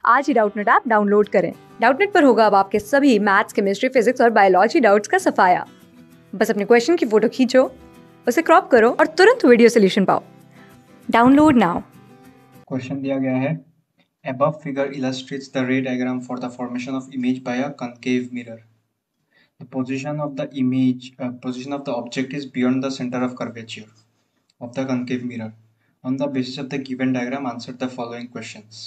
आज ही Doubtnut app download करें। डाउटनेट पर होगा अब आपके सभी मैथ्स, केमिस्ट्री, फिजिक्स और बायोलॉजी डाउट्स का सफाया। बस अपने क्वेश्चन की फोटो खींचो, उसे क्रॉप करो और तुरंत वीडियो सोल्यूशन पाओ। Download now. क्वेश्चन दिया गया है above figure illustrates the ray diagram for the formation of image by a concave mirror. The position of the image position of the object is beyond the center of curvature of the concave mirror. On the basis of the given diagram, answer the following questions.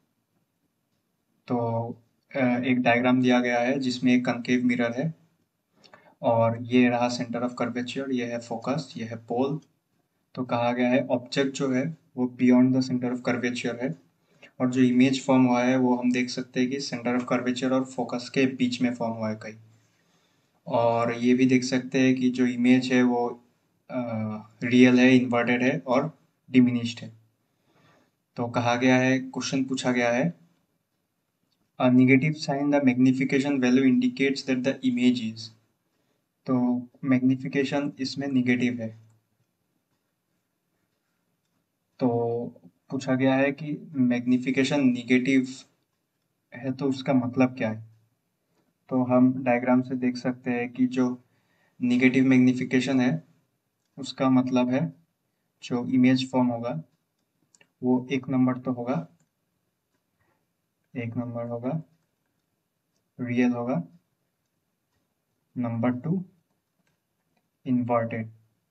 तो एक diagram दिया गया है जिसमें एक concave mirror है और ये रहा सेंटर ऑफ कर्वेचर, ये है फोकस, ये है पोल। तो कहा गया है ऑब्जेक्ट जो है वो beyond the centre of curvature है और जो इमेज फॉर्म हुआ है वो हम देख सकते हैं कि सेंटर ऑफ कर्वेचर और फोकस के बीच में फॉर्म हुआ है कहीं। और ये भी देख सकते हैं कि जो इमेज है वो रियल है, इन्वर्टेड है और डिमिनिश्ड है। तो कहा गया है, क्वेश्चन पूछा गया है a negative sign the magnification value indicates that the image is। तो मैग्निफिकेशन इसमें निगेटिव है। तो पूछा गया है कि मैग्निफिकेशन निगेटिव है तो उसका मतलब क्या है। तो हम डायग्राम से देख सकते हैं कि जो निगेटिव मैग्निफिकेशन है उसका मतलब है जो इमेज फॉर्म होगा वो एक नंबर तो होगा, एक नंबर होगा, रियल होगा, number 2 inverted,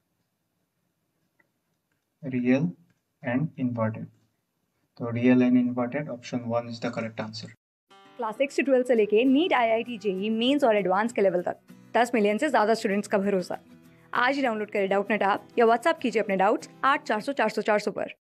real and inverted. तो real and inverted, option 1 is the correct answer. Class 6 से 12 से लेके नीट, IIT, जेई मेंस और एडवांस के लेवल तक 10 मिलियन से ज्यादा स्टूडेंट्स का भरोसा। आज ही डाउनलोड करें डाउटनेट ऐप या व्हाट्सएप कीजिए अपने डाउट्स 8400 400 400 पर।